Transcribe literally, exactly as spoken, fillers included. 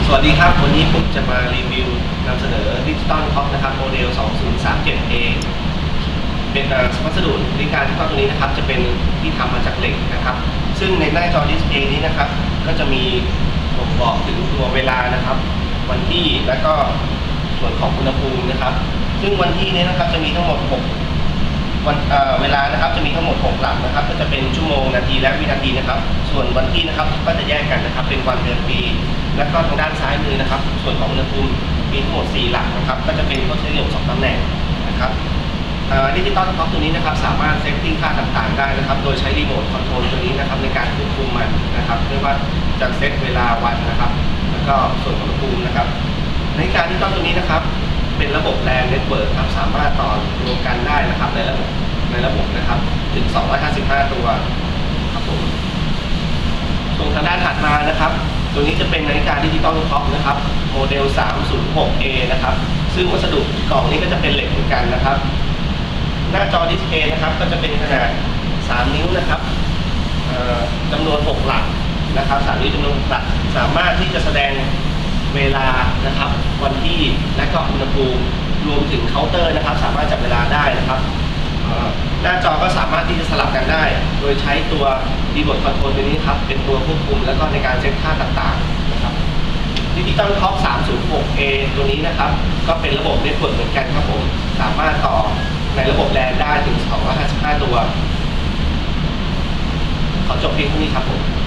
สวัสดีครับวันนี้ผมจะมารีวิวนำเสนอดิจิตอลท็อปนะครับโมเดล สองศูนย์สามเจ็ด เอ เป็นวัสดุในการดิจิตอลตัวนี้นะครับจะเป็นที่ทำมาจากเหล็กนะครับซึ่งในหน้าจอดิสเพลย์นี้นะครับก็จะมีบ่งบอกถึงตัวเวลานะครับวันที่และก็ส่วนของอุณหภูมินะครับซึ่งวันที่นี้นะครับจะมีทั้งหมดหกวันเวลานะครับจะมีทั้งหมดหกหลักนะครับก็จะเป็นชั่วโมงนาทีและวินาทีนะครับส่วนวันที่นะครับก็จะแยกกันนะครับเป็นวันเดือนปีและก็ทางด้านซ้ายมือนะครับส่วนของอุณหภูมิมีทั้งหมดสี่หลักนะครับก็จะเป็นทศนิยมสองตำแหน่งนะครับดิจิตอลท็อปตัวนี้นะครับสามารถเซตติ้งค่าต่างๆได้นะครับโดยใช้รีโมทคอนโทรลตัวนี้นะครับในการควบคุมมันนะครับไม่ว่าจะเซตเวลาวันนะครับแล้วก็ส่วนของอุณหภูมินะครับในการดิจิตอลตัวนี้นะครับเป็นระบบแลนเน็ตเวิร์คครับสามารถต่อรวมกันได้นะครับในระบบในระบบนะครับถึงสองร้อยห้าสิบห้าตัวครับผมส่วนทางด้านถัดมานะครับตัวนี้จะเป็นนาฬิกาดิจิตอลท็อปนะครับโมเดล สามศูนย์หก เอ นะครับซึ่งวัสดุกล่องนี้ก็จะเป็นเหล็กเหมือนกันนะครับหน้าจอดิสเพลย์นะครับก็จะเป็นขนาดสามนิ้วนะครับจำนวนหกหลักนะครับสามนิ้วจำนวนหกหลักสามารถที่จะแสดงเวลานะครับวันที่และก็อุณหภูมิรวมถึงเคาน์เตอร์นะครับสามารถจับเวลาได้นะครับหน้าจอก็สามารถที่จะสลับกันได้โดยใช้ตัวรีโมทคอนโทรลตัวนี้ครับเป็นตัวควบคุมแล้วก็ในการเซตค่าต่างๆนะครับดิจิตอลท็อป สามศูนย์หก เอ ตัวนี้นะครับก็เป็นระบบเน็ตเวิร์คเหมือนกันครับผมสามารถต่อในระบบแลนได้ถึงสองร้อยห้าสิบห้าตัวขอจบเพียงเท่านี้ครับผม